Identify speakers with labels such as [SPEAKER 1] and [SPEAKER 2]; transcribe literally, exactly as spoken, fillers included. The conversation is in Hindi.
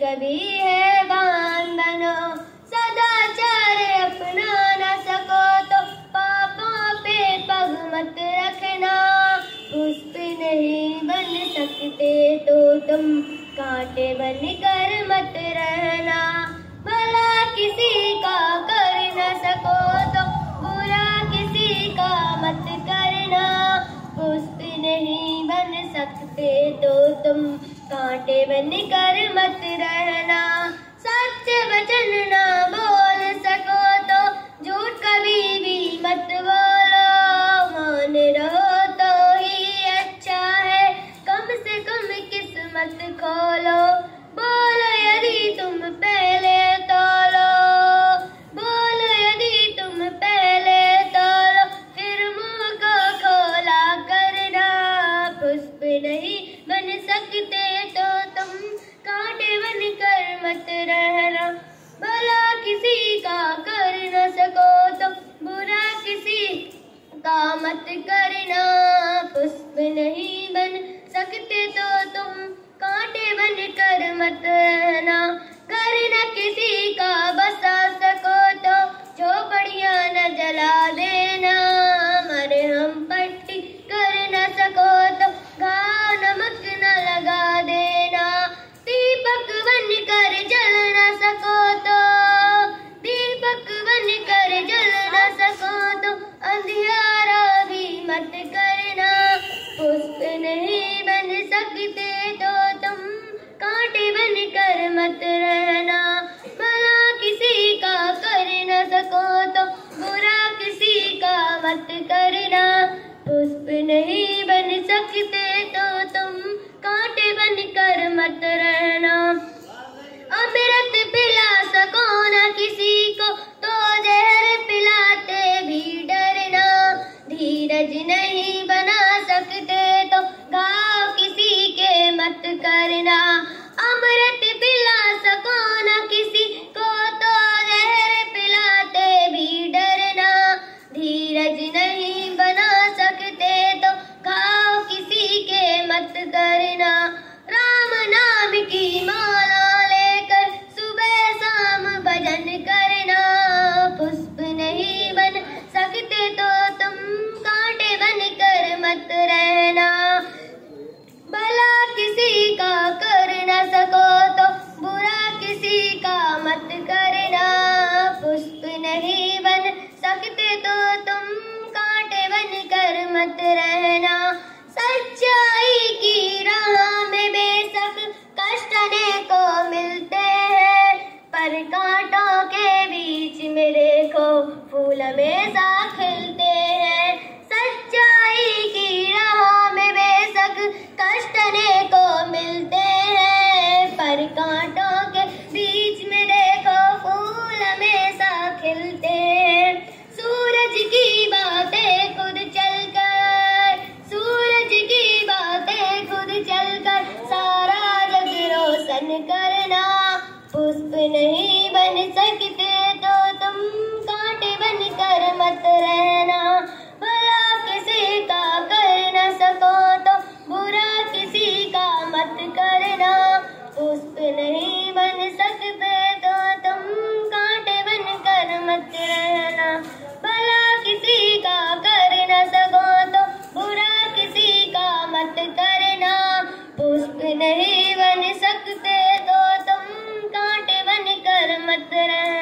[SPEAKER 1] कभी हैवान बनो। सदाचार अपना न सको तो पापों पे पग मत रखना। पुष्प नहीं बन सकते तो तुम कांटे बन कर मत रहना। भला किसी का कर न सको तो बुरा किसी का मत करना। पुष्प नहीं बन सकते तो तुम कांटे बन कर मत रहना। सच वचन ना बोल सको तो झूठ कभी भी मत बोलो। मान रहो तो ही अच्छा है, कम से कम किस्मत खोलो। बोलो यदि तुम पहले तोलो, बोलो यदि तुम पहले तोलो, फिर मुंह को खोला करना। पुष्प नहीं बन सकते तो तुम कांटे बन कर मत रहना। भला किसी का कर न सको तो बुरा किसी का मत करना। पुष्प नहीं बन सकते तो तुम कांटे बन कर मत रहना। घर न किसी का बसा सको तो झोपड़ियां न जला देना। मरहम पट्टी कर न सको तो घाव नमक न लगा देना। दीपक बन कर जल न सको तो दीपक बन कर जल न सको तो अंधियारा भी मत करना। पुष्प नहीं बन सकते तो तुम कांटे बन कर मत रहना। भला किसी का कर न सको तो बुरा किसी का मत करना। पुष्प नहीं बन सकते तो तुम कांटे बन कर मत रहना। अमृत पिला सको न किसी को तो जहर पिलाते भी डरना। धीरज नहीं बना सकते तो घाव किसी के मत करना। अमृत पिला सको न किसी को तो जहर पिलाते भी डरना। धीरज नहीं बना सकते तो घाव किसी के मत करना। राम नाम की माला लेकर सुबह शाम भजन करना। पुष्प नहीं बन सकते तो तुम कांटे बन कर मत रहना। भला किसी का कर न सको तो बुरा किसी का मत करना। पुष्प नहीं बन सकते तो तुम कांटे बन कर मत रहना। सच्चाई की राह में बेशक कष्ट को मिलते हैं, पर कांटों के बीच में देखो फूल हमेशा खिलते हैं। सच्चाई की राह में बेशक कष्ट को मिलते हैं, पर कांटों के बीच में देखो फूल हमेशा खिलते हैं। सूरज की बातें खुद चलकर सूरज की बातें खुद चलकर सारा जग रोशन करना। पुष्प नहीं बन सकते तो तुम कांटे बन कर मत रहना। भला किसी का कर न सको तो बुरा किसी का मत करना। पुष्प नहीं बन सकते तो तुम कांटे बन कर मत रहना। भला किसी का कर न सको तो बुरा किसी का मत करना। पुष्प नहीं बन सकते तो तुम कांटे बन कर मत रहना।